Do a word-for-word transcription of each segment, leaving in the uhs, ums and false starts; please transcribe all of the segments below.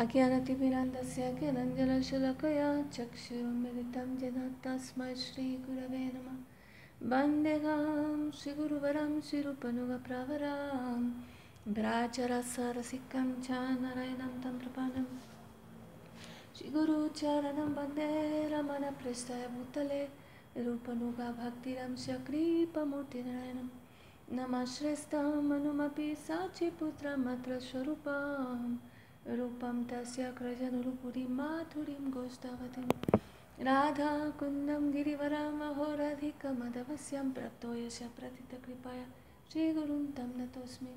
अज्ञानतिमिरान्धस्य ज्ञानञ्जनशलाकया चक्षुरुन्मिलितं येन तस्मै श्रीगुरवे नमः। वन्देऽहं श्रीगुरुवरं श्रीरूपनुगप्रवरां व्राजरसरसिकं च नारायणं तं प्रपन्नं श्रीगुरुचरणं वन्दे रमणपृष्ठाय भूतले रूपनुगभक्तिरंश कृपमूर्तिनारायणं नमः श्रेष्ठं मनुमपि साक्षिपुत्रमत्र स्वरूपम् रूपं तस्य कृजनुरूपुरीं माधुरीं गोष्ठवतीं राधा कुन्दं गिरिवरं अहोराधिकमदवस्यं प्राप्तो यश प्रतितकृपया श्रीगुरुं तं नतोऽस्मि।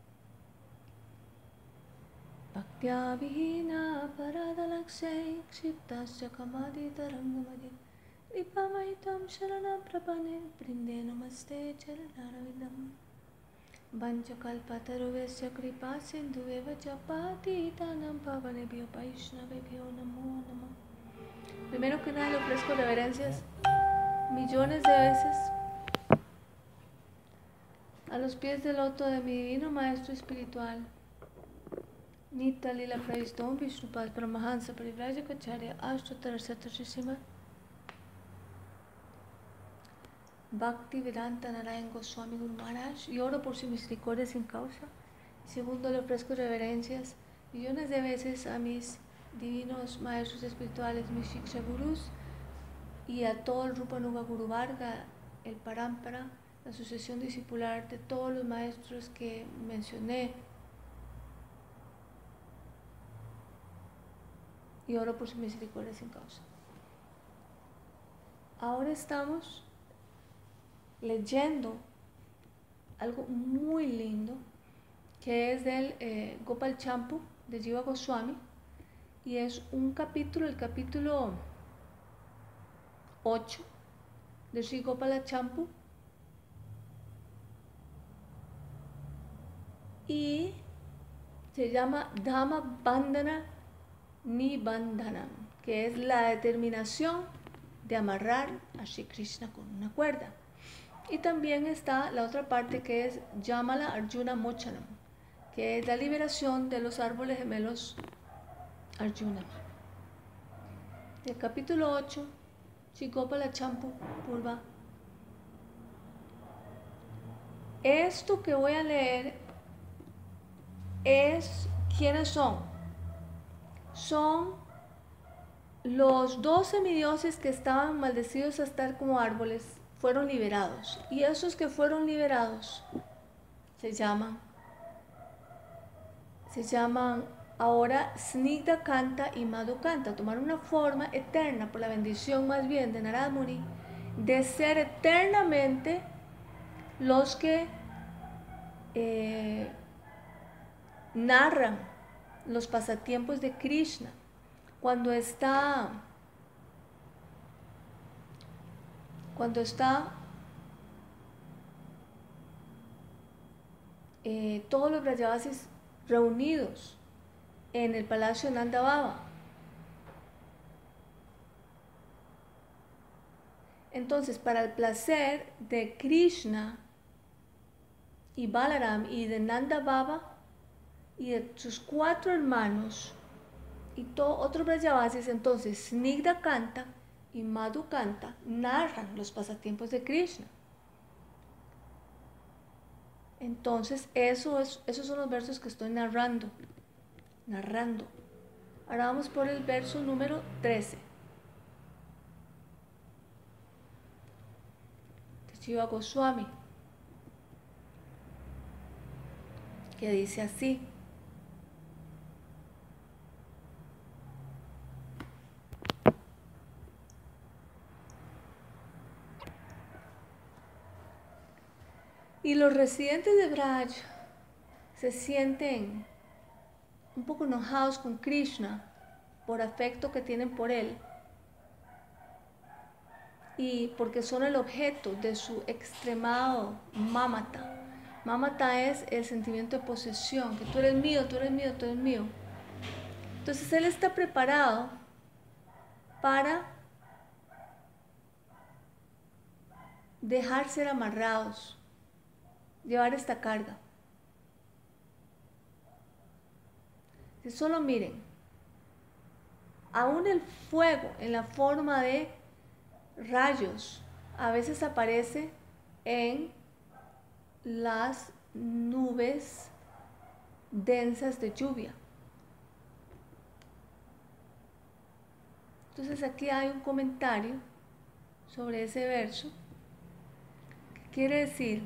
भक्त्या विहीना अपराधलक्ष्यै क्षिप्ताश्च कमादितरङ्गमदि कृपामयि त्वं शरणं प्रपन्ने वृन्दे नमस्ते चरणारविन्दम्। वंशकल्पतरुभ्यश्च कृपा सिन्धुभ्यः च पतितानां पावनेभ्यो वैष्णवेभ्यो नमो नमः। Primero que nada le ofrezco reverencias millones de veces a los pies del loto de mi divino maestro espiritual Nitya Lila Pravistom Vishnupad Paramahansa Parivrajacacharya Ashtotara Satrashima Bhakti Vedanta Narayan Goswami Guru Maharaj, y oro por su misericordia sin causa. Segundo, le ofrezco reverencias millones de veces a mis divinos maestros espirituales, mis Shiksha Gurus, y a todo el Rupa Nuga Guru Varga, el Parampara, la sucesión discipular de todos los maestros que mencioné. Y oro por su misericordia sin causa. Ahora estamos leyendo algo muy lindo que es del eh, Gopal Champu de Jiva Goswami, y es un capítulo, el capítulo ocho de Sri Gopala Champu, y se llama Dhamma Bandhana Nibandhanam, que es la determinación de amarrar a Shri Krishna con una cuerda. Y también está la otra parte que es Yamala Arjuna Mochanam, que es la liberación de los árboles gemelos Arjuna. El capítulo ocho, Sri Gopala Champu Purva. Esto que voy a leer es quiénes son. Son los dos semidioses que estaban maldecidos a estar como árboles. Fueron liberados, y esos que fueron liberados se llaman se llaman ahora Snigdha Kanta y Madhu Kanta. Tomaron una forma eterna por la bendición más bien de Narada Muni de ser eternamente los que eh, narran los pasatiempos de Krishna cuando está Cuando está eh, todos los Brajavasis reunidos en el palacio de Nanda Baba. Entonces, para el placer de Krishna y Balaram y de Nanda Baba y de sus cuatro hermanos y todos otros Brajavasis, entonces Snigdha Kanta y Madhu Kanta narran los pasatiempos de Krishna. Entonces, eso es, esos son los versos que estoy narrando. Narrando. Ahora vamos por el verso número trece. De Jiva Goswami, que dice así. Y los residentes de Braj se sienten un poco enojados con Krishna por afecto que tienen por él y porque son el objeto de su extremado mamata. Mamata es el sentimiento de posesión, que tú eres mío, tú eres mío, tú eres mío. Entonces él está preparado para dejar ser amarrados, llevar esta carga. Solo miren, Aún el fuego en la forma de rayos a veces aparece en las nubes densas de lluvia. Entonces aquí hay un comentario sobre ese verso que quiere decir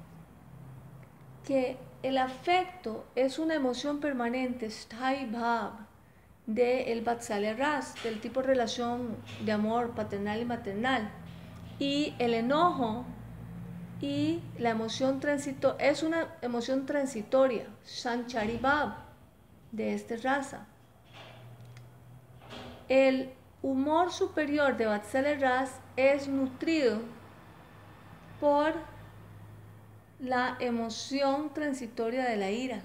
que el afecto es una emoción permanente, sthai bhav, del Vatsalya Ras, del tipo de relación de amor paternal y maternal. Y el enojo y la emoción transito es una emoción transitoria, Sanchari Bhav, de este raza. El humor superior de Vatsalya Ras es nutrido por la emoción transitoria de la ira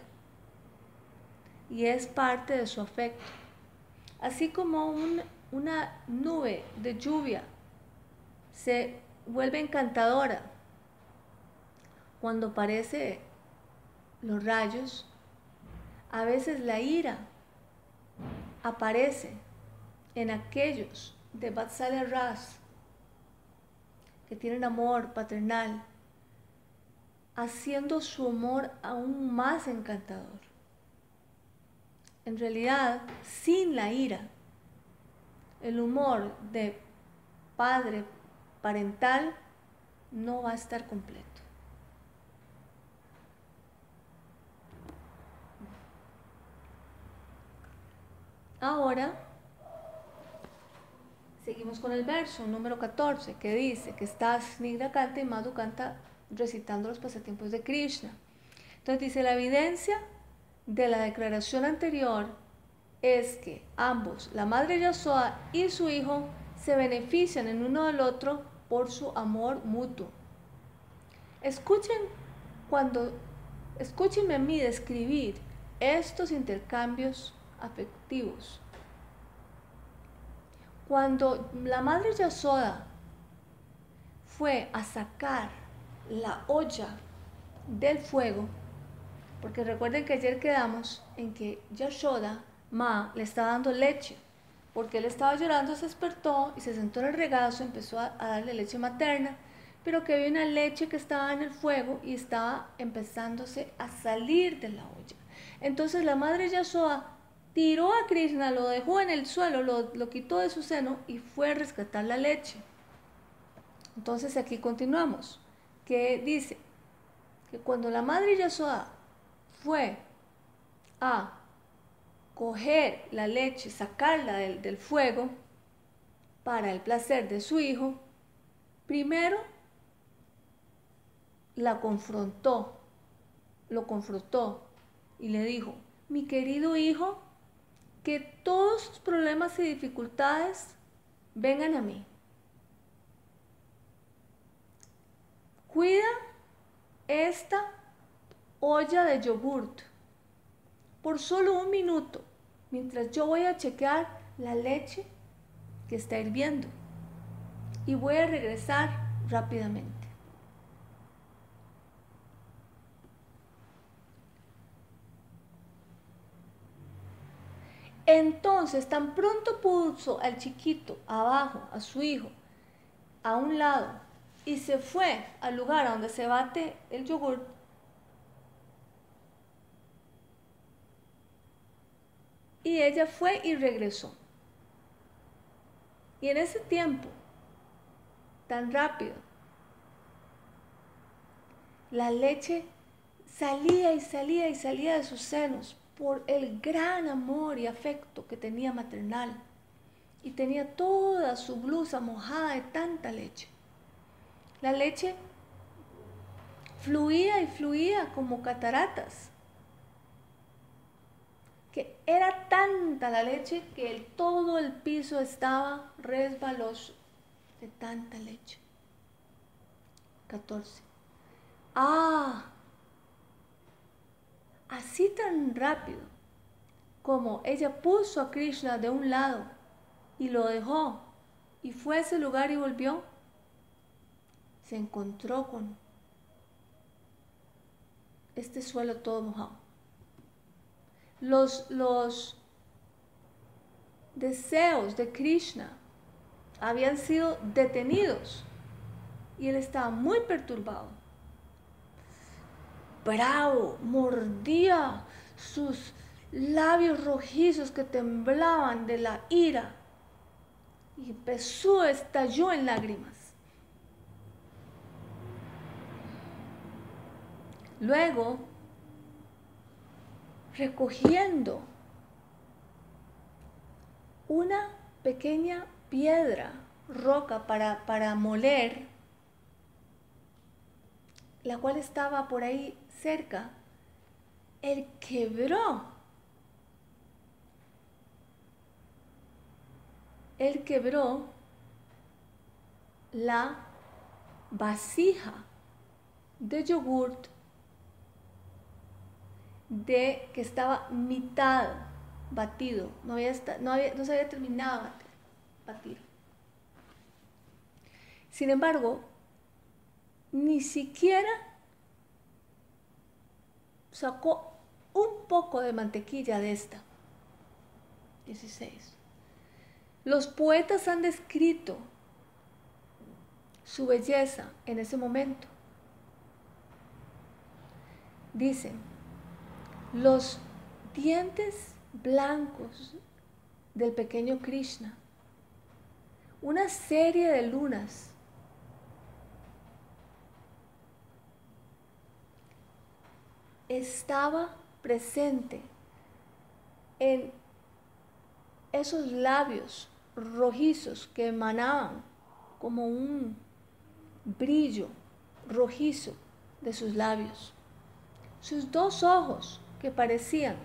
y es parte de su afecto. Así como un, una nube de lluvia se vuelve encantadora cuando aparecen los rayos, a veces la ira aparece en aquellos de Vatsalya Ras que tienen amor paternal, haciendo su amor aún más encantador. En realidad, sin la ira, el humor de padre parental no va a estar completo. Ahora, seguimos con el verso número catorce, que dice que está Snigdha canta y Madhu canta recitando los pasatiempos de Krishna. Entonces dice, la evidencia de la declaración anterior es que ambos, la madre Yasoda y su hijo, se benefician en uno del otro por su amor mutuo. Escuchen cuando, escúchenme a mí describir estos intercambios afectivos. Cuando la madre Yasoda fue a sacar la olla del fuego, porque recuerden que ayer quedamos en que Yashoda, Ma, le estaba dando leche, porque él estaba llorando, se despertó y se sentó en el regazo, empezó a, a darle leche materna, pero que había una leche que estaba en el fuego y estaba empezándose a salir de la olla. Entonces la madre Yashoda tiró a Krishna, lo dejó en el suelo, lo, lo quitó de su seno y fue a rescatar la leche. Entonces aquí continuamos, que dice que cuando la madre Yashoda fue a coger la leche, sacarla del, del fuego para el placer de su hijo, primero la confrontó, lo confrontó y le dijo, mi querido hijo, que todos sus problemas y dificultades vengan a mí. Cuida esta olla de yogurt por solo un minuto, mientras yo voy a chequear la leche que está hirviendo y voy a regresar rápidamente. Entonces, tan pronto puso al chiquito abajo, a su hijo, a un lado, y se fue al lugar donde se bate el yogur, y ella fue y regresó. Y en ese tiempo, tan rápido, la leche salía y salía y salía de sus senos por el gran amor y afecto que tenía maternal. Y tenía toda su blusa mojada de tanta leche. La leche fluía y fluía como cataratas. Que era tanta la leche que el, todo el piso estaba resbaloso de tanta leche. catorce. Ah, así tan rápido como ella puso a Krishna de un lado y lo dejó y fue a ese lugar y volvió, se encontró con este suelo todo mojado. Los, los, deseos de Krishna habían sido detenidos y él estaba muy perturbado. Bravo, mordía sus labios rojizos que temblaban de la ira y empezó, estalló en lágrimas. Luego, recogiendo una pequeña piedra, roca para, para moler, la cual estaba por ahí cerca, él quebró, él quebró la vasija de yogurt de que estaba mitad batido, no, había, no, había, no se había terminado de batir. Sin embargo, ni siquiera sacó un poco de mantequilla de esta. dieciséis. Los poetas han descrito su belleza en ese momento. Dicen, los dientes blancos del pequeño Krishna, una serie de lunas estaba presente en esos labios rojizos que emanaban como un brillo rojizo de sus labios. Sus dos ojos que parecían,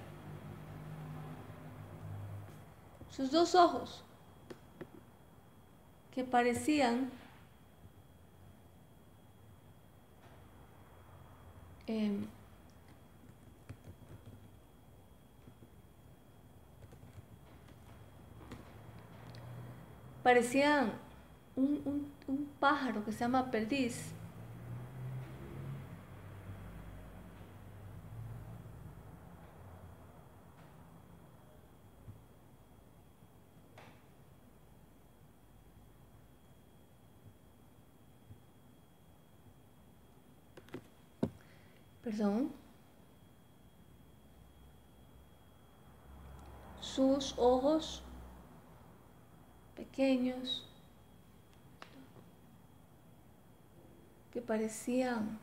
sus dos ojos que parecían eh, parecían un, un, un pájaro que se llama perdiz. Perdón. Sus ojos pequeños que parecían,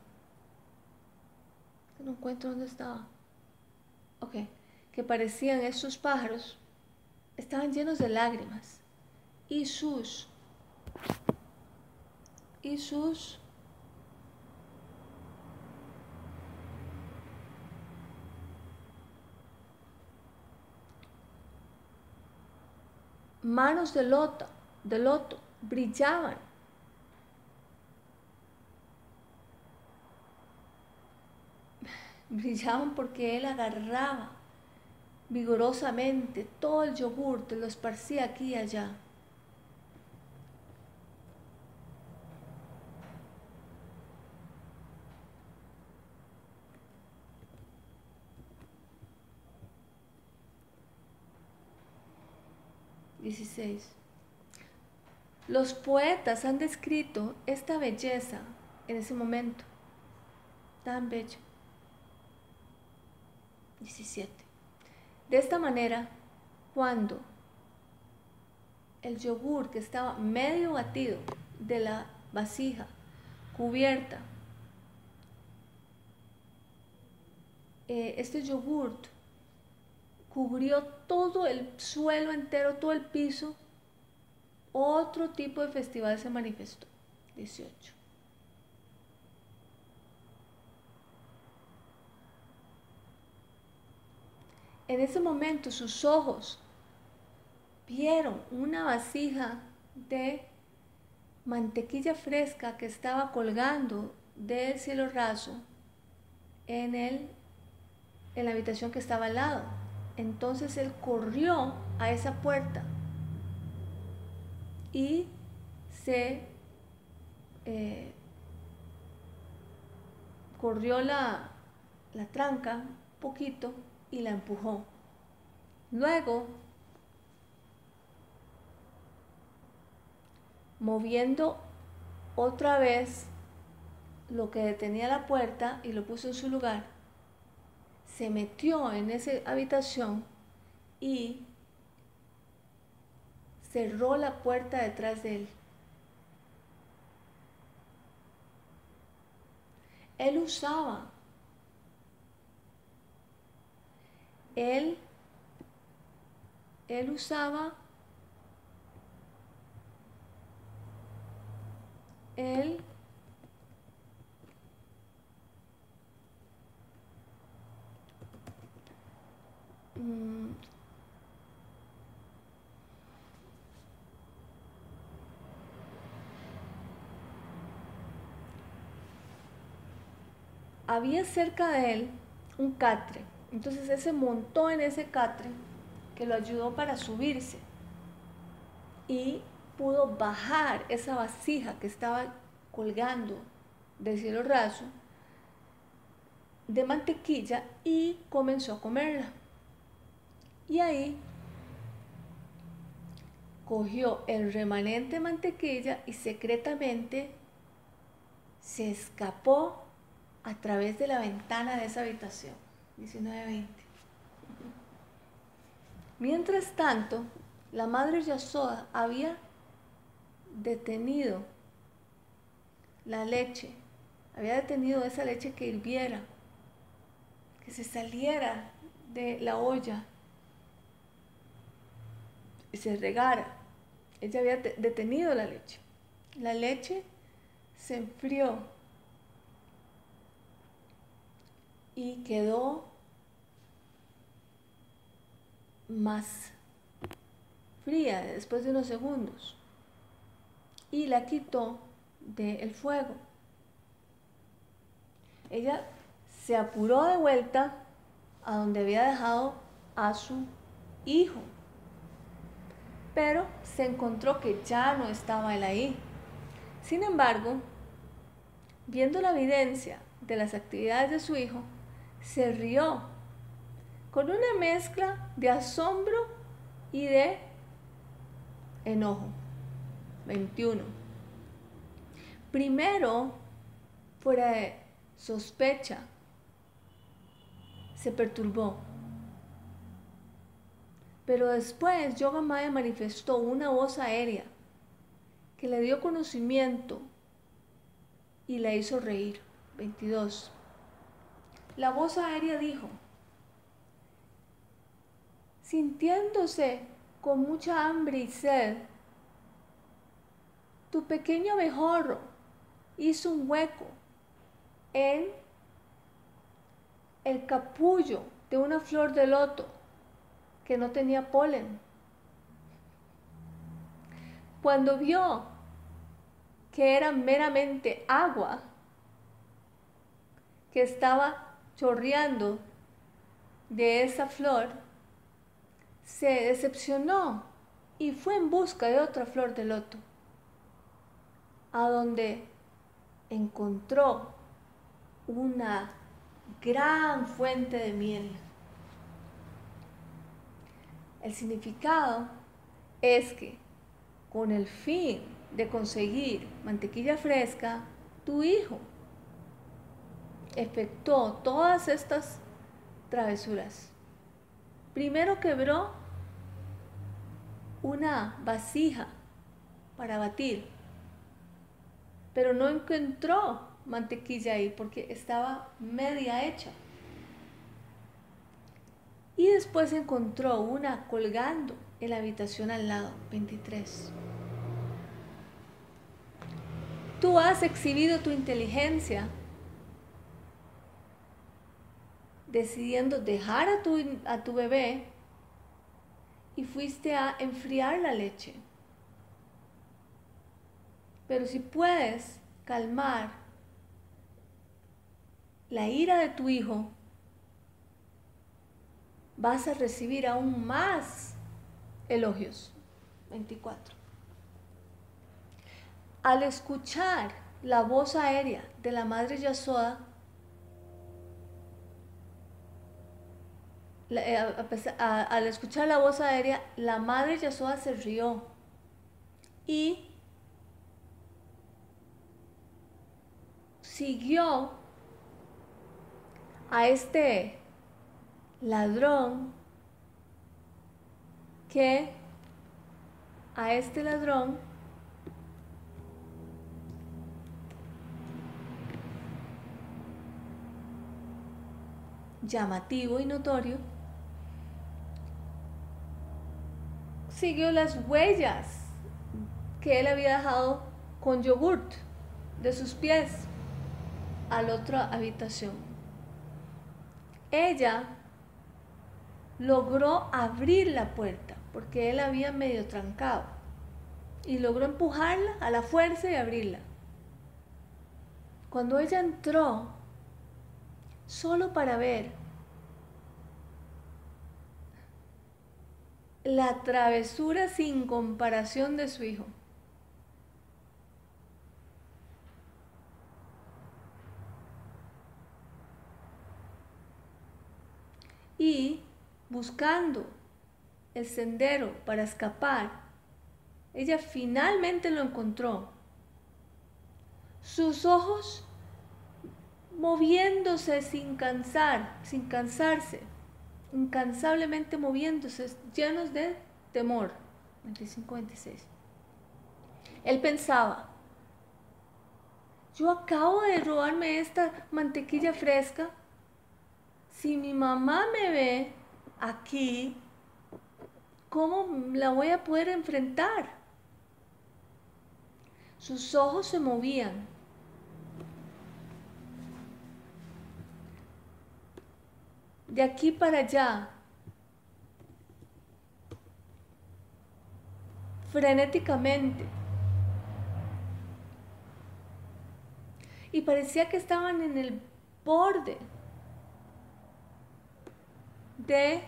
no encuentro dónde estaba, ok, que parecían esos pájaros, estaban llenos de lágrimas y sus y sus manos de loto, de loto brillaban. Brillaban porque él agarraba vigorosamente todo el yogur, te lo esparcía aquí y allá. dieciséis. Los poetas han descrito esta belleza en ese momento, tan bello. diecisiete. De esta manera, cuando el yogur que estaba medio batido de la vasija cubierta, eh, este yogurt cubrió todo el suelo entero, todo el piso, otro tipo de festival se manifestó. dieciocho. En ese momento sus ojos vieron una vasija de mantequilla fresca que estaba colgando del cielo raso en, el, en la habitación que estaba al lado. Entonces él corrió a esa puerta y se eh, corrió la, la tranca un poquito y la empujó. Luego moviendo otra vez lo que detenía la puerta y lo puso en su lugar, se metió en esa habitación y cerró la puerta detrás de él. Él usaba, él, él usaba, él mmm, había cerca de él un catre. Entonces él se montó en ese catre que lo ayudó para subirse y pudo bajar esa vasija que estaba colgando del cielo raso de mantequilla y comenzó a comerla. Y ahí cogió el remanente de mantequilla y secretamente se escapó a través de la ventana de esa habitación. diecinueve veinte. Mientras tanto, la madre Yasoda había detenido la leche, había detenido esa leche que hirviera, que se saliera de la olla y se regara. Ella había detenido la leche. La leche se enfrió y quedó más fría después de unos segundos y la quitó del fuego. Ella se apuró de vuelta a donde había dejado a su hijo, pero se encontró que ya no estaba él ahí. Sin embargo, viendo la evidencia de las actividades de su hijo, se rió con una mezcla de asombro y de enojo. veintiuno. Primero, fuera de sospecha, se perturbó. Pero después Yogamaya manifestó una voz aérea que le dio conocimiento y la hizo reír. veintidós. La voz aérea dijo, sintiéndose con mucha hambre y sed, tu pequeño abejorro hizo un hueco en el capullo de una flor de loto que no tenía polen. Cuando vio que era meramente agua que estaba chorreando de esa flor, se decepcionó y fue en busca de otra flor de loto, a donde encontró una gran fuente de miel. El significado es que con el fin de conseguir mantequilla fresca, tu hijo efectuó todas estas travesuras. Primero quebró una vasija para batir, pero no encontró mantequilla ahí porque estaba media hecha. Y después encontró una colgando en la habitación al lado. veintitrés. Tú has exhibido tu inteligencia decidiendo dejar a tu, a tu bebé y fuiste a enfriar la leche. Pero si puedes calmar la ira de tu hijo, vas a recibir aún más elogios. veinticuatro. Al escuchar la voz aérea de la madre Yasoda, al escuchar la voz aérea, la madre Yasoda se rió y siguió a este ladrón que a este ladrón llamativo y notorio, siguió las huellas que él había dejado con yogurt de sus pies a la otra habitación. Ella logró abrir la puerta porque él había medio trancado y logró empujarla a la fuerza y abrirla. Cuando ella entró, solo para ver la travesura sin comparación de su hijo, y buscando el sendero para escapar, ella finalmente lo encontró. Sus ojos moviéndose sin cansar, sin cansarse, incansablemente moviéndose, llenos de temor. veinticinco veintiséis. Él pensaba: yo acabo de robarme esta mantequilla fresca. Si mi mamá me ve aquí, ¿cómo la voy a poder enfrentar? Sus ojos se movían. De aquí para allá, frenéticamente. Y parecía que estaban en el borde de...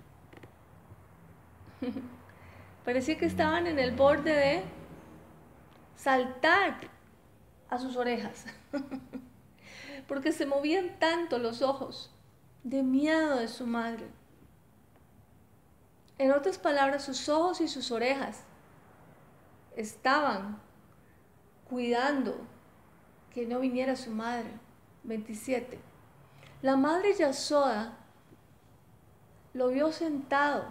parecía que estaban en el borde de saltar a sus orejas. Porque se movían tanto los ojos de miedo de su madre. En otras palabras, sus ojos y sus orejas estaban cuidando que no viniera su madre. veintisiete. La madre Yasoda lo vio sentado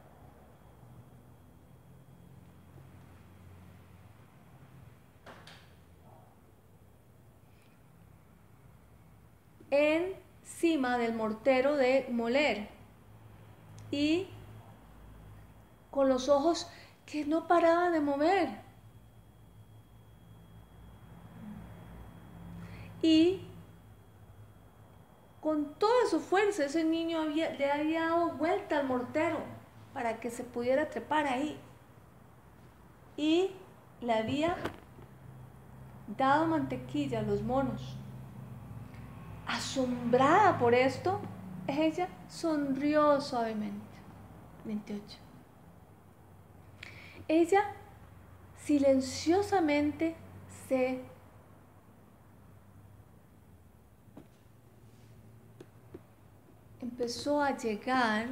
encima del mortero de moler y con los ojos que no paraban de mover. Y con toda su fuerza ese niño había, le había dado vuelta al mortero para que se pudiera trepar ahí. Y le había dado mantequilla a los monos. Asombrada por esto, ella sonrió suavemente. veintiocho. Ella silenciosamente se empezó a llegar,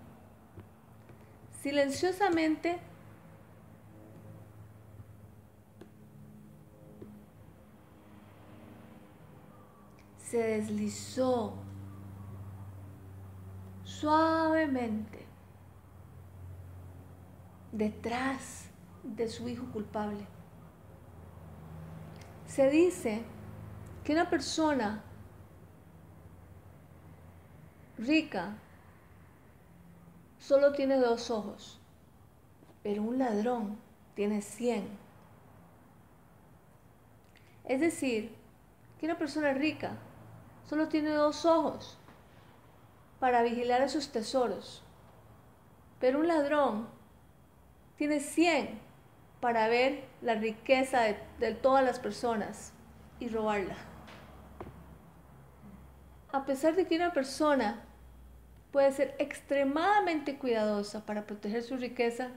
silenciosamente se deslizó suavemente detrás de su hijo culpable. Se dice que una persona rica solo tiene dos ojos, pero un ladrón tiene cien. Es decir, que una persona rica solo tiene dos ojos para vigilar a sus tesoros, pero un ladrón tiene cien para ver la riqueza de, de todas las personas y robarla. A pesar de que una persona puede ser extremadamente cuidadosa para proteger su riqueza,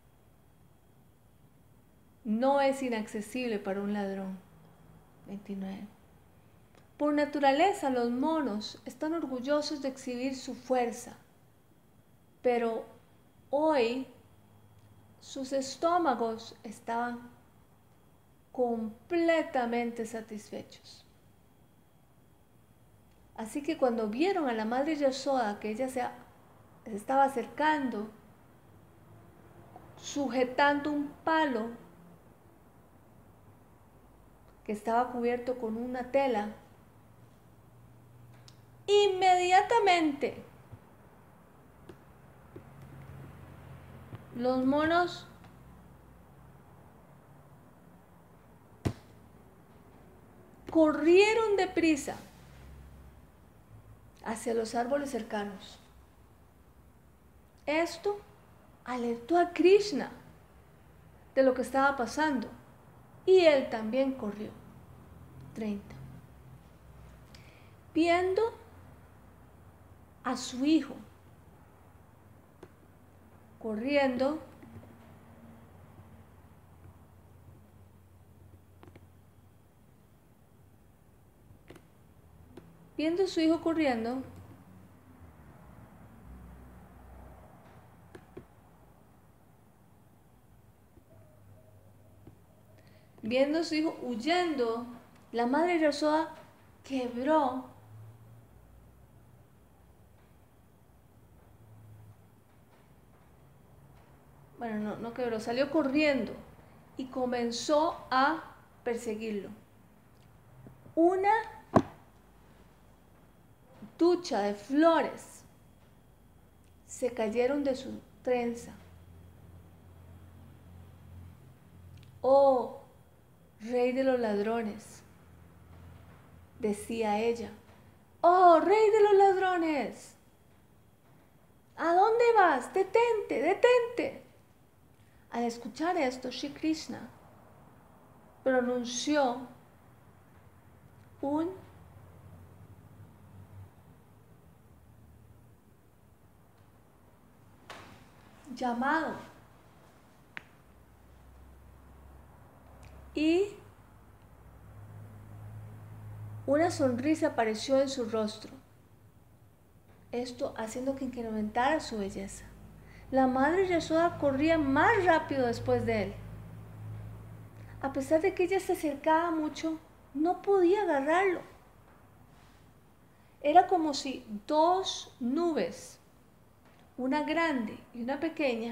no es inaccesible para un ladrón. veintinueve. Por naturaleza, los monos están orgullosos de exhibir su fuerza, pero hoy sus estómagos estaban completamente satisfechos. Así que cuando vieron a la madre Yashoda que ella se, se estaba acercando, sujetando un palo que estaba cubierto con una tela, inmediatamente los monos corrieron deprisa hacia los árboles cercanos. Esto alertó a Krishna de lo que estaba pasando y él también corrió. treinta. Viendo a su hijo corriendo, viendo a su hijo corriendo, viendo a su hijo huyendo, la madre Yashoda quebró bueno, no, no quebró, salió corriendo y comenzó a perseguirlo. Una tucha de flores se cayeron de su trenza. Oh, rey de los ladrones, decía ella. Oh, rey de los ladrones, ¿a dónde vas? Detente, detente. Al escuchar esto, Shri Krishna pronunció un llamado y una sonrisa apareció en su rostro, esto haciendo que incrementara su belleza. La madre Yashoda corría más rápido después de él. A pesar de que ella se acercaba mucho, no podía agarrarlo. Era como si dos nubes, una grande y una pequeña,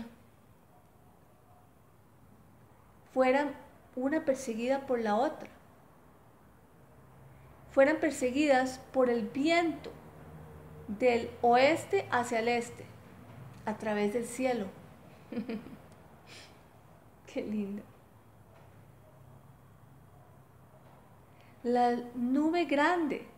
fueran una perseguida por la otra. Fueran perseguidas por el viento del oeste hacia el este, a través del cielo. Qué lindo. La nube grande,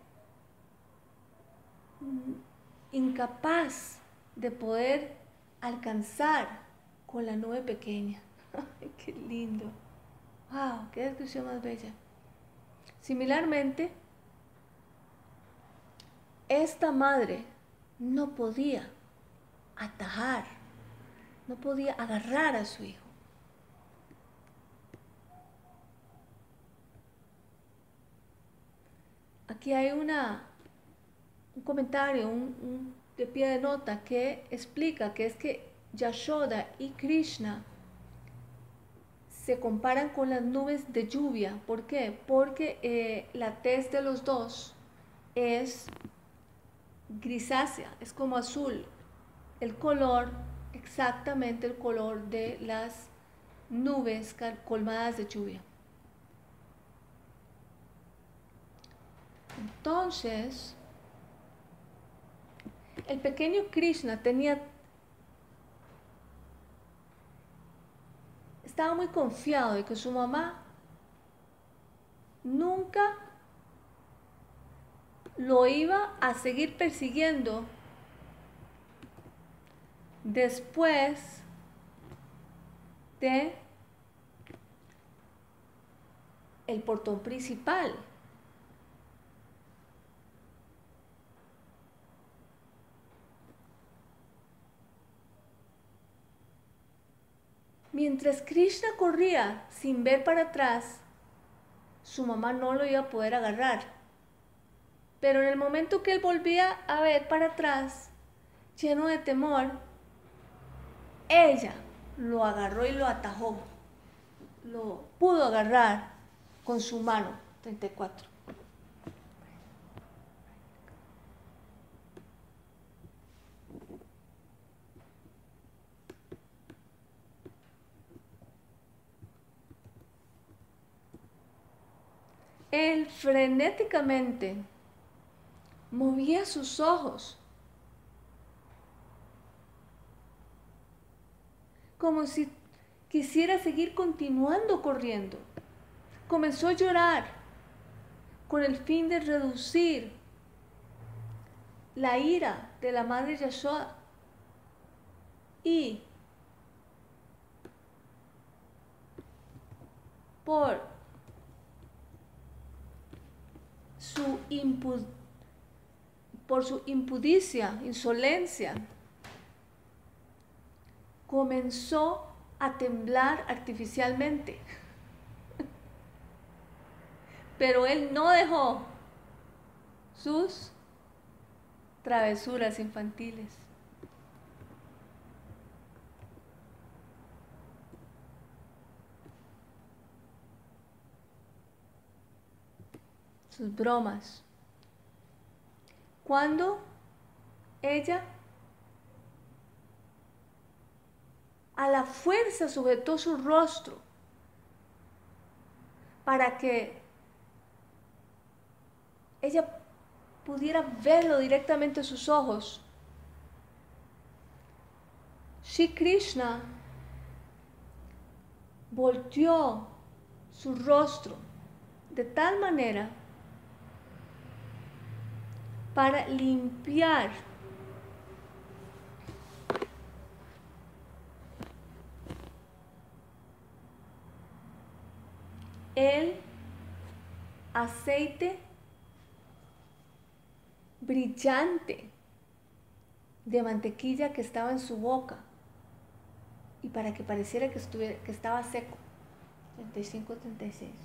incapaz de poder alcanzar con la nube pequeña. Ay, qué lindo. Wow, qué descripción más bella. Similarmente, esta madre no podía atajar, no podía agarrar a su hijo. Aquí hay una, un comentario, un, un de pie de nota que explica que es que Yashoda y Krishna se comparan con las nubes de lluvia. ¿Por qué? Porque eh, la tez de los dos es grisácea, es como azul. El color, exactamente el color de las nubes colmadas de lluvia. Entonces, el pequeño Krishna tenía, estaba muy confiado de que su mamá nunca lo iba a seguir persiguiendo después de el portón principal. Mientras Krishna corría sin ver para atrás, su mamá no lo iba a poder agarrar. Pero en el momento que él volvía a ver para atrás, lleno de temor, ella lo agarró y lo atajó. Lo pudo agarrar con su mano. treinta y cuatro. frenéticamente movía sus ojos como si quisiera seguir continuando corriendo. Comenzó a llorar con el fin de reducir la ira de la madre Yashoda y por su impu por su impudicia, insolencia, comenzó a temblar artificialmente. Pero él no dejó sus travesuras infantiles. Sus bromas. Cuando ella a la fuerza sujetó su rostro para que ella pudiera verlo directamente a sus ojos, Shri Krishna volteó su rostro de tal manera para limpiar el aceite brillante de mantequilla que estaba en su boca y para que pareciera que, estuviera, que estaba seco. treinta y cinco, treinta y seis.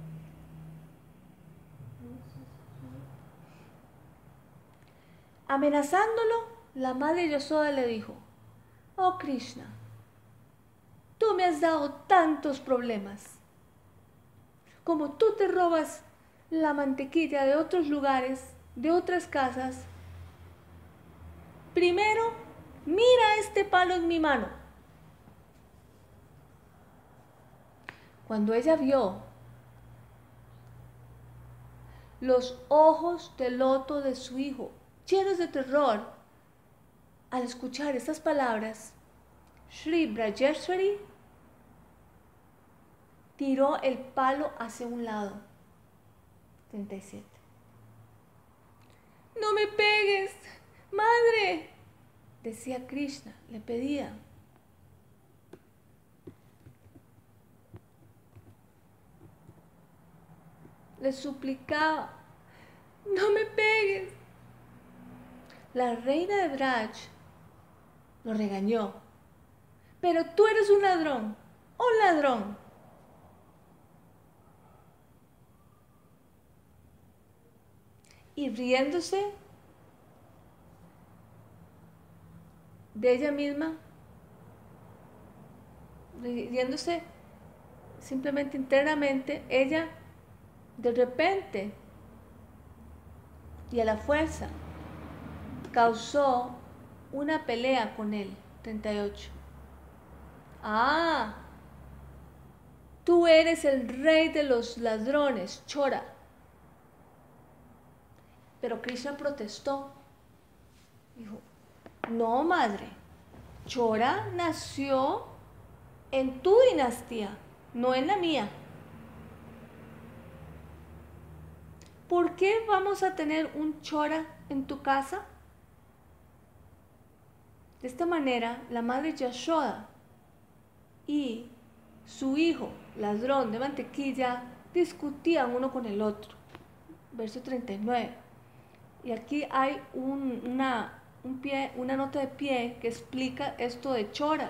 Amenazándolo, la madre Yashoda le dijo: oh Krishna, tú me has dado tantos problemas. Como tú te robas la mantequilla de otros lugares, de otras casas, primero mira este palo en mi mano. Cuando ella vio los ojos de loto de su hijo llenos de terror al escuchar estas palabras, Shri Brajeshwari tiró el palo hacia un lado. treinta y siete. No me pegues, madre, decía Krishna, le pedía. Le suplicaba: no me pegues. La reina de Braj lo regañó: pero tú eres un ladrón, un ladrón. Y riéndose de ella misma, riéndose simplemente internamente, ella de repente y a la fuerza causó una pelea con él. treinta y ocho. Ah, tú eres el rey de los ladrones, Chora. Pero Krishna protestó. Dijo: no, madre, Chora nació en tu dinastía, no en la mía. ¿Por qué vamos a tener un Chora en tu casa? De esta manera, la madre Yashoda y su hijo, ladrón de mantequilla, discutían uno con el otro. Verso treinta y nueve. Y aquí hay un, una, un pie, una nota de pie que explica esto de Chora.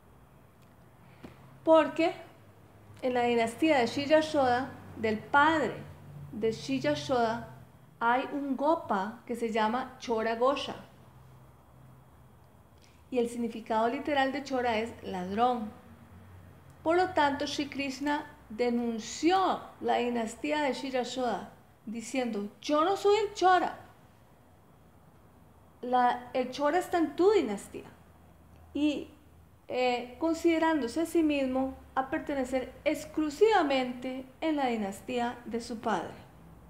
Porque en la dinastía de Shri Yashoda, del padre de Shri Yashoda, hay un gopa que se llama Chora Gosha. Y el significado literal de Chora es ladrón. Por lo tanto, Shri Krishna denunció la dinastía de Shri Yashoda diciendo: yo no soy el Chora. La, el Chora está en tu dinastía. Y eh, considerándose a sí mismo a pertenecer exclusivamente en la dinastía de su padre.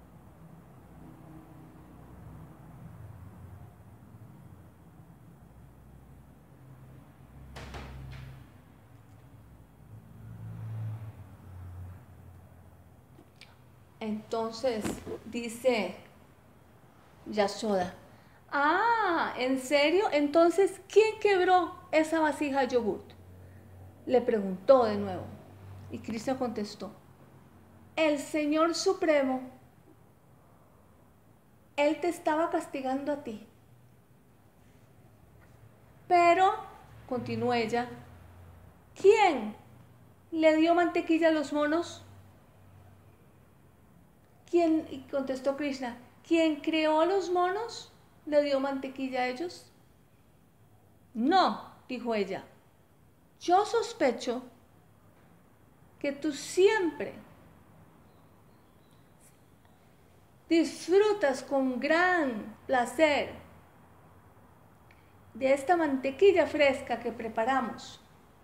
Entonces dice Yashoda, ah, ¿en serio? Entonces, ¿quién quebró esa vasija de yogurt? Le preguntó de nuevo. Y Krishna contestó, el Señor Supremo, Él te estaba castigando a ti. Pero, continuó ella, ¿quién le dio mantequilla a los monos? ¿Quién? Y contestó Krishna, ¿quién creó a los monos le dio mantequilla a ellos? No, dijo ella, yo sospecho que tú siempre disfrutas con gran placer de esta mantequilla fresca que preparamos,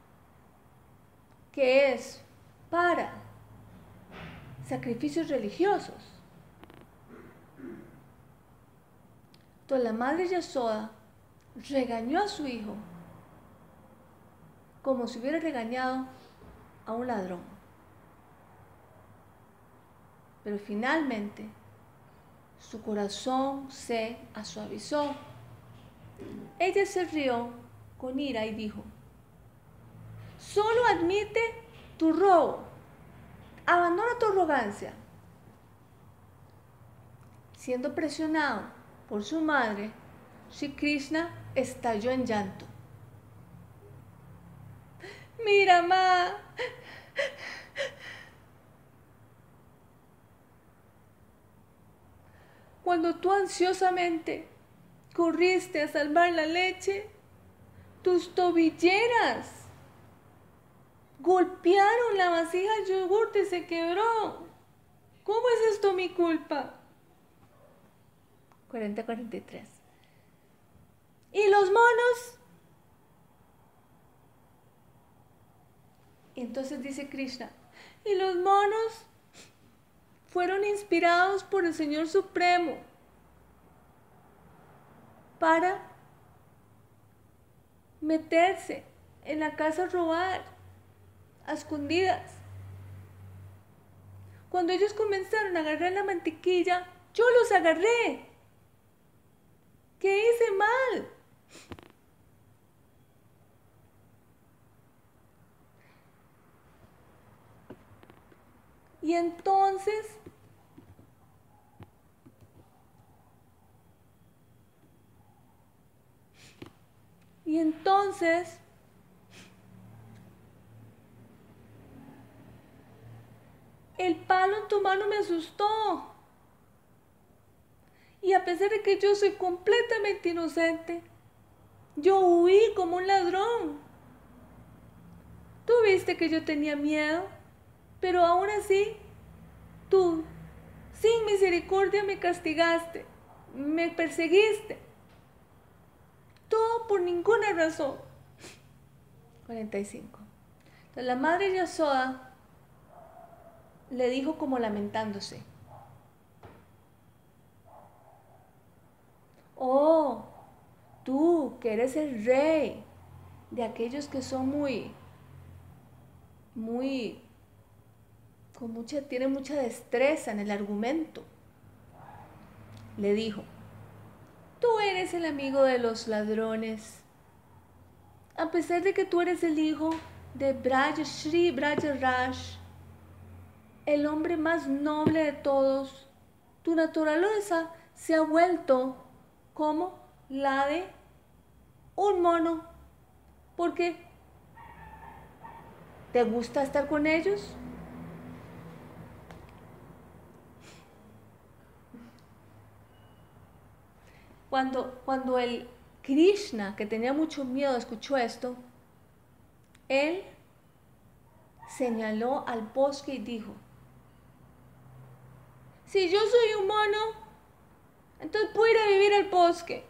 que es para sacrificios religiosos. Entonces la madre Yashoda regañó a su hijo como si hubiera regañado a un ladrón. Pero finalmente su corazón se suavizó. Ella se rió con ira y dijo, solo admite tu robo, abandona tu arrogancia. Siendo presionado por su madre, Sri Krishna estalló en llanto. Mira, ma, cuando tú ansiosamente corriste a salvar la leche, tus tobilleras golpearon la vasija de yogur y se quebró. ¿Cómo es esto mi culpa? cuarenta a cuarenta y tres. ¿Y los monos? Y entonces dice Krishna, y los monos fueron inspirados por el Señor Supremo para meterse en la casa a robar a escondidas. Cuando ellos comenzaron a agarrar la mantequilla, yo los agarré. ¿Qué hice mal? Y entonces y entonces el palo en tu mano me asustó. Y a pesar de que yo soy completamente inocente, yo huí como un ladrón. Tú viste que yo tenía miedo, pero aún así, tú, sin misericordia, me castigaste, me perseguiste. Todo por ninguna razón. cuarenta y cinco. Entonces la madre Yashoda le dijo como lamentándose, oh, tú que eres el rey de aquellos que son muy, muy, con mucha, tienen mucha destreza en el argumento, le dijo, tú eres el amigo de los ladrones, a pesar de que tú eres el hijo de Braja Shri Braja Raj, el hombre más noble de todos, tu naturaleza se ha vuelto como la de un mono, porque ¿te gusta estar con ellos? Cuando, cuando el Krishna, que tenía mucho miedo, escuchó esto, él señaló al bosque y dijo, si yo soy un mono, entonces puedo ir a vivir al bosque.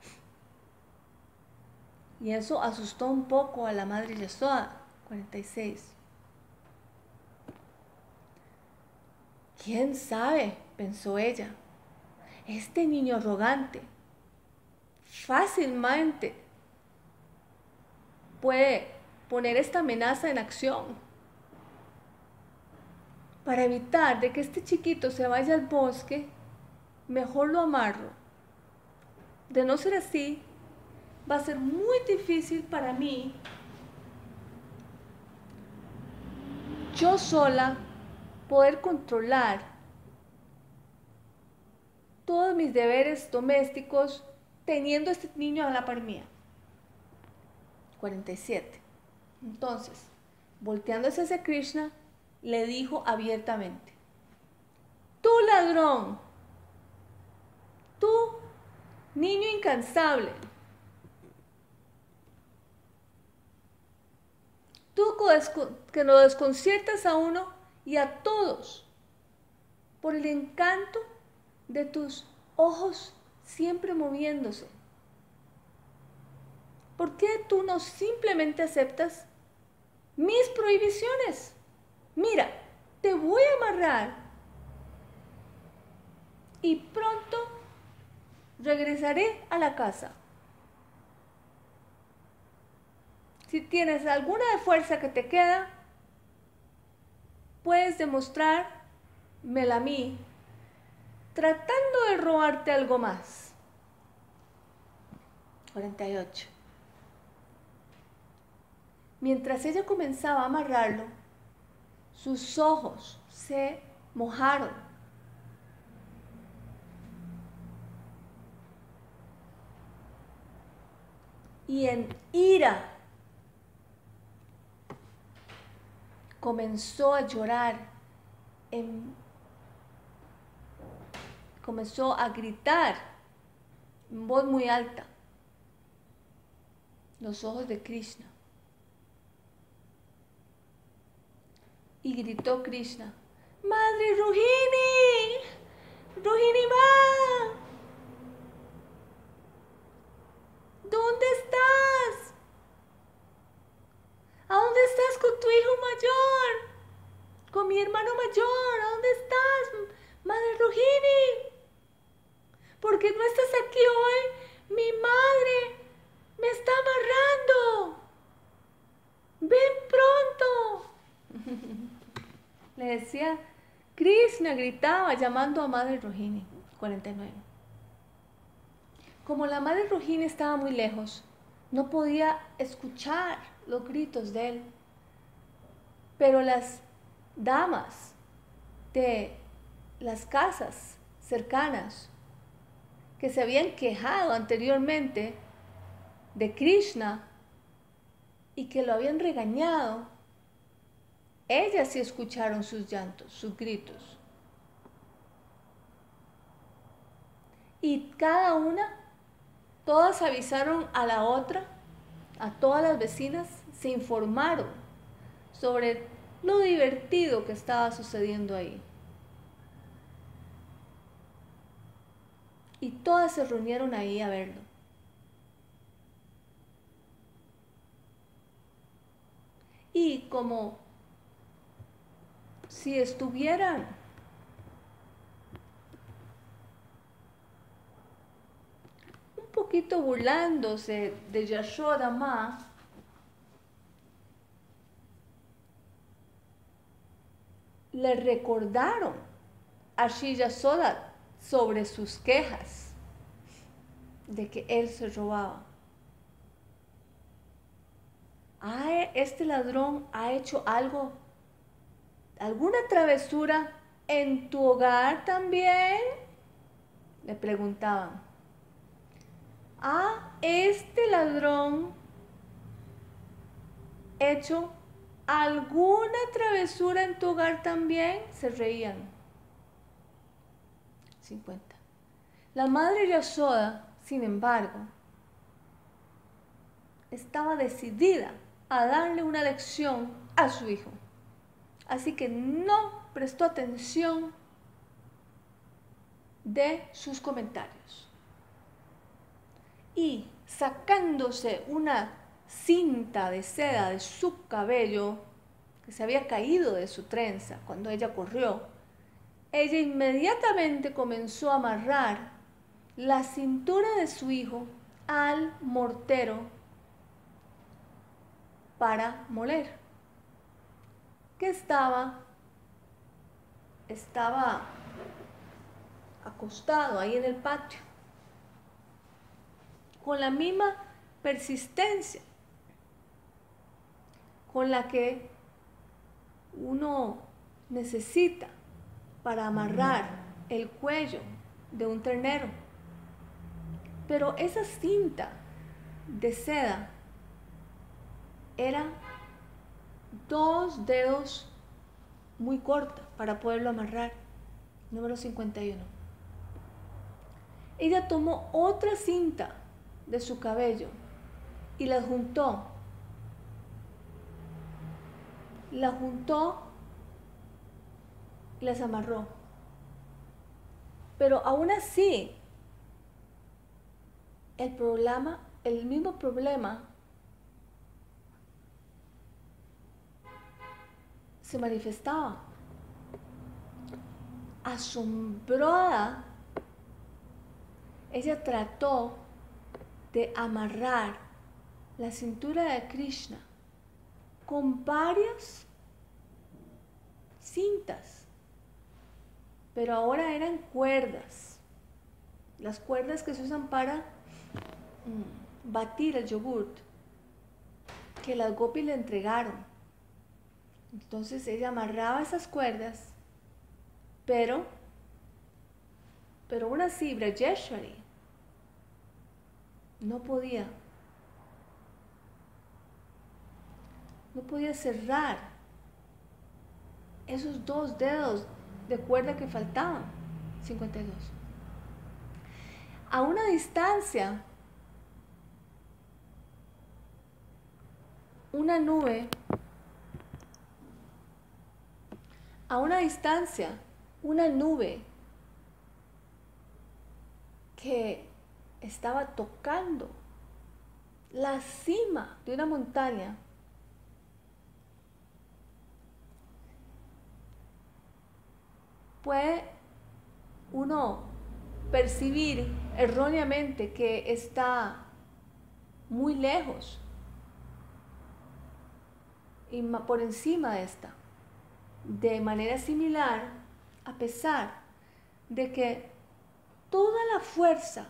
Y eso asustó un poco a la madre Yashoda. cuarenta y seis. ¿Quién sabe?, pensó ella. Este niño arrogante fácilmente puede poner esta amenaza en acción. para evitar de que este chiquito se vaya al bosque, mejor lo amarro. De no ser así, va a ser muy difícil para mí, yo sola, poder controlar todos mis deberes domésticos teniendo a este niño a la par mía. cuarenta y siete. Entonces, volteándose hacia Krishna, le dijo abiertamente: tú ladrón, tú niño incansable, tú que lo desconciertas a uno y a todos por el encanto de tus ojos siempre moviéndose. ¿Por qué tú no simplemente aceptas mis prohibiciones? Mira, te voy a amarrar y pronto regresaré a la casa. Si tienes alguna de fuerza que te queda, puedes demostrármela a mí tratando de robarte algo más. cuarenta y ocho. Mientras ella comenzaba a amarrarlo, sus ojos se mojaron. Y en ira comenzó a llorar, en, comenzó a gritar en voz muy alta los ojos de Krishna. Y gritó Krishna: ¡Madre Rohini! ¡Rohini ma! ¿Dónde estás? ¿A dónde estás con tu hijo mayor? Con mi hermano mayor. ¿A dónde estás, Madre Rohini? ¿Por qué no estás aquí hoy? Mi madre me está amarrando. Ven pronto. Le decía Krishna, gritaba llamando a Madre Rohini. cuarenta y nueve. Como la Madre Rohini estaba muy lejos, no podía escuchar los gritos de él. Pero las damas de las casas cercanas que se habían quejado anteriormente de Krishna y que lo habían regañado, ellas sí escucharon sus llantos, sus gritos. Y cada una, todas avisaron a la otra, a todas las vecinas, se informaron sobre lo divertido que estaba sucediendo ahí. Y todas se reunieron ahí a verlo. Y como si estuvieran un poquito burlándose de Yashoda Ma, le recordaron a Shri Yashoda sobre sus quejas de que él se robaba. Ah, este ladrón ha hecho algo, alguna travesura en tu hogar también, le preguntaban. ¿Ha este ladrón hecho alguna travesura en tu hogar también? Se reían. cincuenta. La madre Yashoda, sin embargo, estaba decidida a darle una lección a su hijo. Así que no prestó atención de sus comentarios. Y sacándose una cinta de seda de su cabello, que se había caído de su trenza cuando ella corrió, ella inmediatamente comenzó a amarrar la cintura de su hijo al mortero para moler, que estaba estaba acostado ahí en el patio, con la misma persistencia con la que uno necesita para amarrar el cuello de un ternero. Pero esa cinta de seda era dos dedos muy corta para poderlo amarrar. Número cincuenta y uno. Ella tomó otra cinta de su cabello y la juntó. La juntó y las amarró. Pero aún así, el problema, el mismo problema se manifestaba. Asombrada, ella trató de amarrar la cintura de Krishna con varias cintas, pero ahora eran cuerdas, las cuerdas que se usan para mm, batir el yogurt, que las gopis le entregaron. Entonces ella amarraba esas cuerdas, pero, pero aún así Brajeshwari no podía, no podía cerrar esos dos dedos de cuerda que faltaban, cincuenta y dos. A una distancia, una nube, a una distancia, una nube que estaba tocando la cima de una montaña, puede uno percibir erróneamente que está muy lejos y por encima de esta. De manera similar, a pesar de que toda la fuerza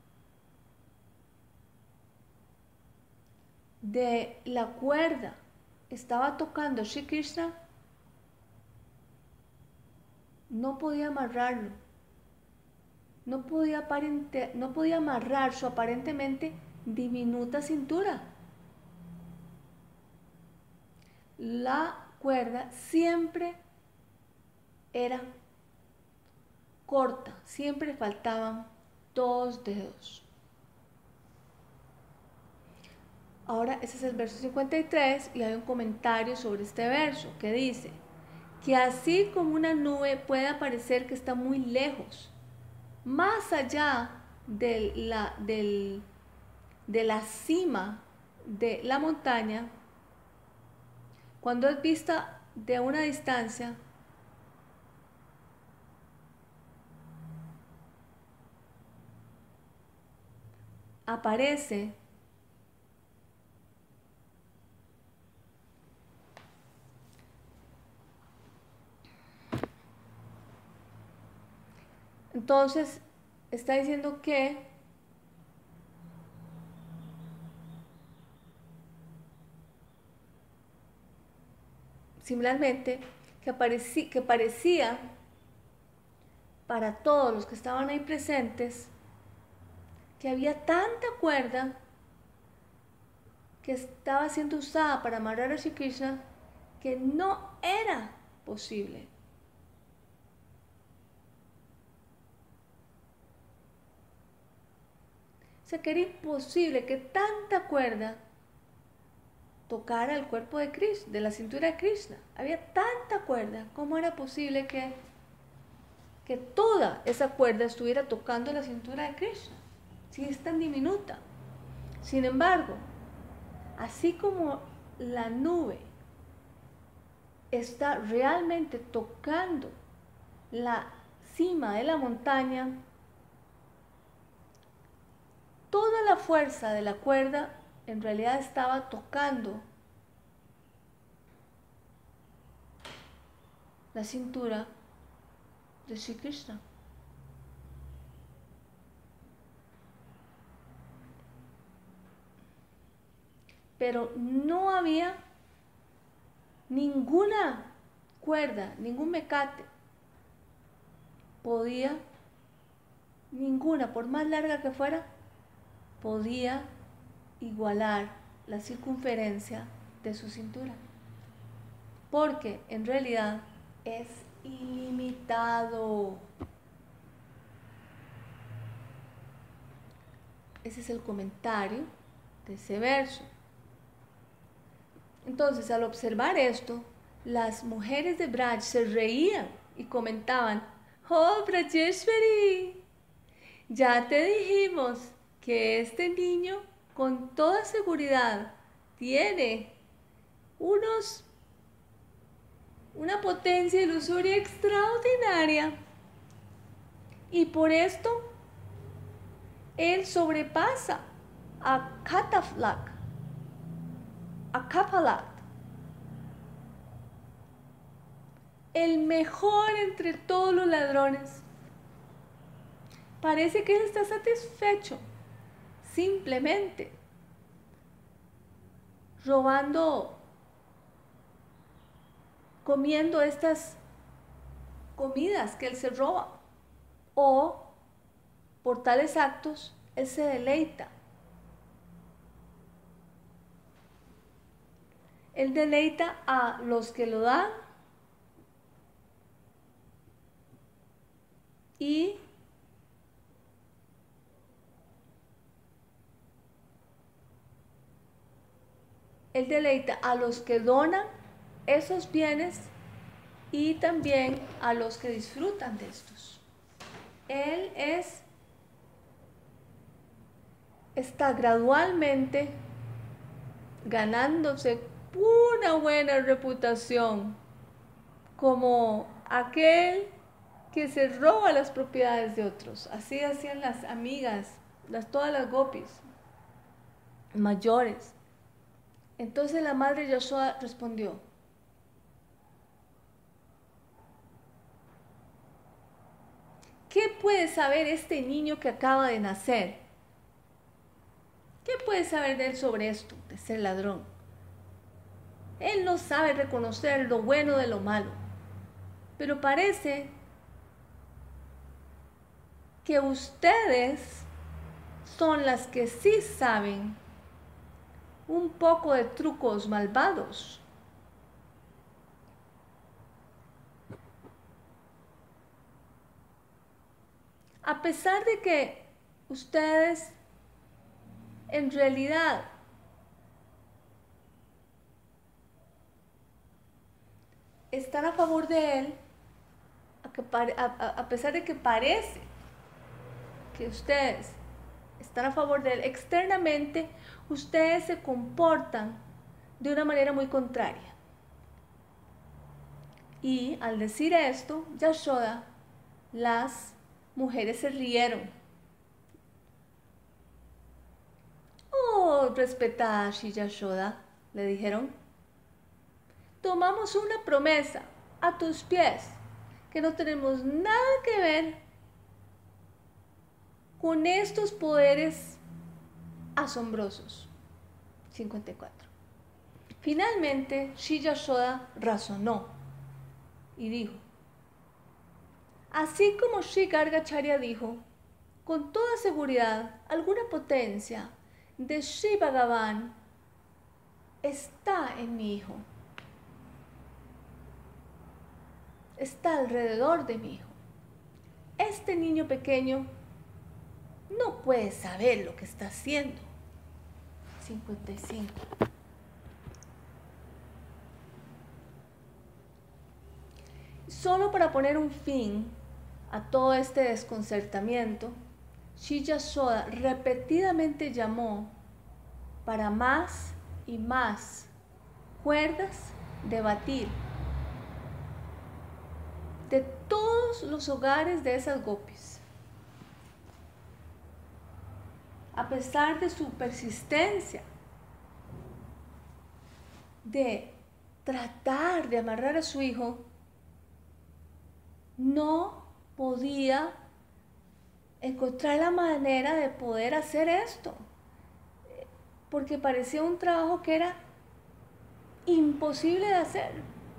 de la cuerda estaba tocando Shri Krishna, no podía amarrarlo, no podía, aparente, no podía amarrar su aparentemente diminuta cintura. La cuerda siempre era corta, siempre faltaban dos dedos. Ahora, ese es el verso cincuenta y tres y hay un comentario sobre este verso que dice que así como una nube puede parecer que está muy lejos, más allá de la, del, de la cima de la montaña, cuando es vista de una distancia, aparece entonces está diciendo que similarmente que, aparecí, que parecía para todos los que estaban ahí presentes que había tanta cuerda que estaba siendo usada para amarrar a Shri Krishna que no era posible. O sea, que era imposible que tanta cuerda tocara el cuerpo de Krishna, de la cintura de Krishna. Había tanta cuerda, ¿cómo era posible que, que toda esa cuerda estuviera tocando la cintura de Krishna? Si es tan diminuta. Sin embargo, así como la nube está realmente tocando la cima de la montaña, toda la fuerza de la cuerda en realidad estaba tocando la cintura de Sri Krishna. Pero no había ninguna cuerda, ningún mecate podía, ninguna, por más larga que fuera, podía igualar la circunferencia de su cintura. Porque en realidad es ilimitado. Ese es el comentario de ese verso. Entonces, al observar esto, las mujeres de Braj se reían y comentaban: ¡Oh, Brajeshwari! Ya te dijimos que este niño con toda seguridad tiene unos, una potencia ilusoria extraordinaria, y por esto él sobrepasa a Kataflak, a Kapalat, el mejor entre todos los ladrones. Parece que él está satisfecho simplemente robando, comiendo estas comidas que él se roba, o por tales actos él se deleita. Él deleita a los que lo dan y él deleita a los que donan esos bienes y también a los que disfrutan de estos. Él es, está gradualmente ganándose una buena reputación como aquel que se roba las propiedades de otros. Así hacían las amigas, las, todas las gopis mayores. Entonces la madre Yashoda respondió: ¿qué puede saber este niño que acaba de nacer? ¿Qué puede saber de él sobre esto, de ser ladrón? Él no sabe reconocer lo bueno de lo malo. Pero parece que ustedes son las que sí saben un poco de trucos malvados. A pesar de que ustedes en realidad están a favor de él, a, a, a pesar de que parece que ustedes están a favor de él, externamente ustedes se comportan de una manera muy contraria. Y al decir esto, Yashoda, las mujeres se rieron. Oh, respetada Shri Yashoda, le dijeron, tomamos una promesa a tus pies, que no tenemos nada que ver con estos poderes asombrosos. cincuenta y cuatro. Finalmente, Shri Yashoda razonó y dijo, así como Shri Gargacharya dijo, con toda seguridad, alguna potencia de Shri Bhagavan está en mi hijo. Está alrededor de mi hijo. Este niño pequeño no puede saber lo que está haciendo. cincuenta y cinco. Solo para poner un fin a todo este desconcertamiento, Shri Yashoda repetidamente llamó para más y más cuerdas de batir de todos los hogares de esas gopis. A pesar de su persistencia de tratar de amarrar a su hijo, no podía encontrar la manera de poder hacer esto, porque parecía un trabajo que era imposible de hacer.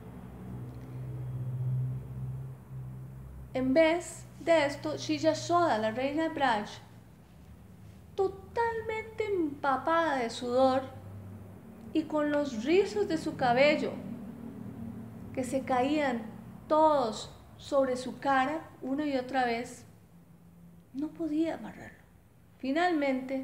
En vez de esto, Shri Yashoda, la reina de Braj, totalmente empapada de sudor y con los rizos de su cabello que se caían todos sobre su cara una y otra vez, no podía amarrarlo. Finalmente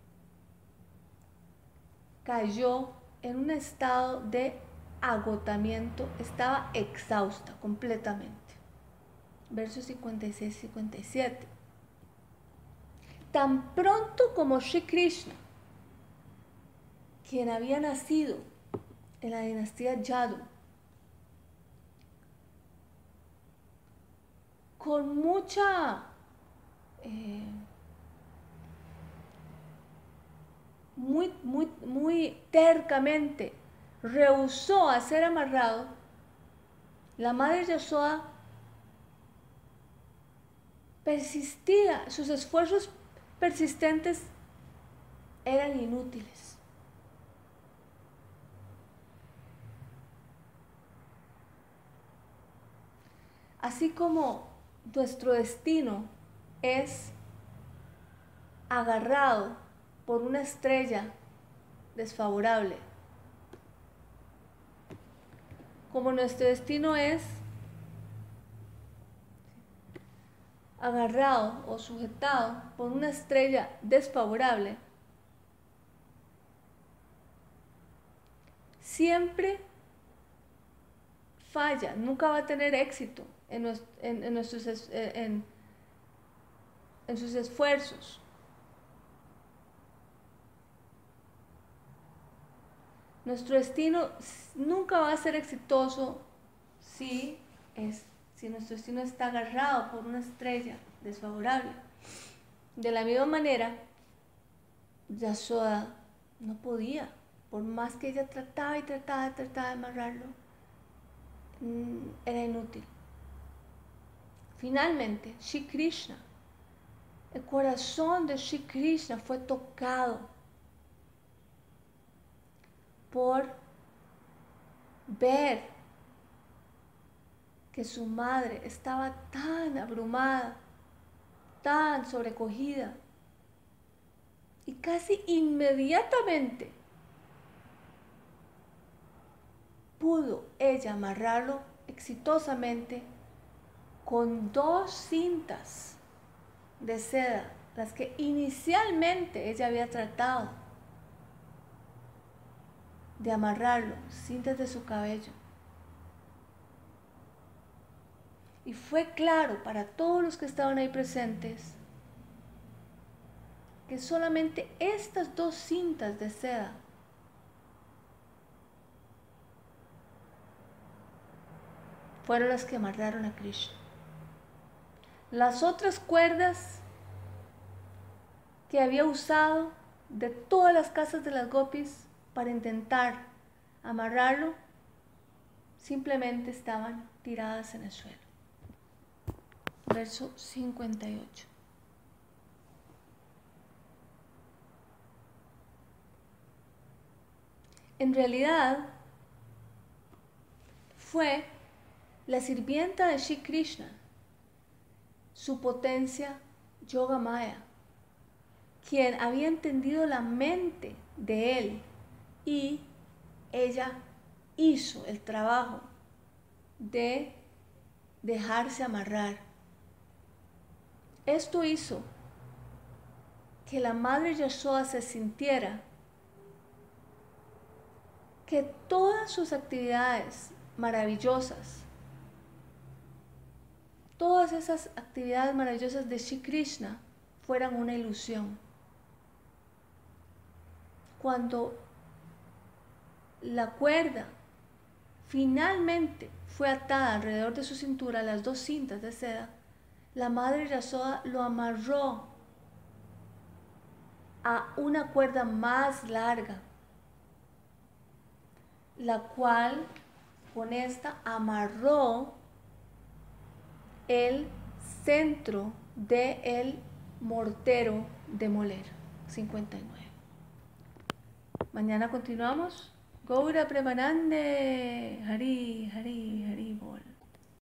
cayó en un estado de agotamiento, estaba exhausta completamente. Versos cincuenta y seis y cincuenta y siete. Tan pronto como Shri Krishna, quien había nacido en la dinastía Yadu, con mucha eh, muy, muy, muy tercamente rehusó a ser amarrado, la madre Yashoda persistía, sus esfuerzos persistentes eran inútiles. Así como nuestro destino es agarrado por una estrella desfavorable, como nuestro destino es agarrado o sujetado por una estrella desfavorable, siempre falla, nunca va a tener éxito en, nuestro, en, en, nuestros, en, en sus esfuerzos. Nuestro destino nunca va a ser exitoso si, es, si nuestro destino está agarrado por una estrella desfavorable. De la misma manera, Yashoda no podía, por más que ella trataba y trataba y trataba de amarrarlo, era inútil. Finalmente, Shri Krishna, el corazón de Shri Krishna fue tocado por ver que su madre estaba tan abrumada, tan sobrecogida, y casi inmediatamente pudo ella amarrarlo exitosamente con dos cintas de seda, las que inicialmente ella había tratado de amarrarlo, cintas de su cabello. Y fue claro para todos los que estaban ahí presentes que solamente estas dos cintas de seda fueron las que amarraron a Krishna. Las otras cuerdas que había usado de todas las casas de las gopis para intentar amarrarlo, simplemente estaban tiradas en el suelo. Verso cincuenta y ocho. En realidad, fue la sirvienta de Shri Krishna, su potencia Yogamaya, quien había entendido la mente de él, y ella hizo el trabajo de dejarse amarrar. Esto hizo que la madre Yashoda se sintiera que todas sus actividades maravillosas, todas esas actividades maravillosas de Shri Krishna fueran una ilusión. Cuando la cuerda finalmente fue atada alrededor de su cintura, las dos cintas de seda, la madre Yashoda lo amarró a una cuerda más larga, la cual con esta amarró el centro del mortero de moler. cincuenta y nueve. Mañana continuamos. Gaura Premanande. Hari, Hari, Hari Bol.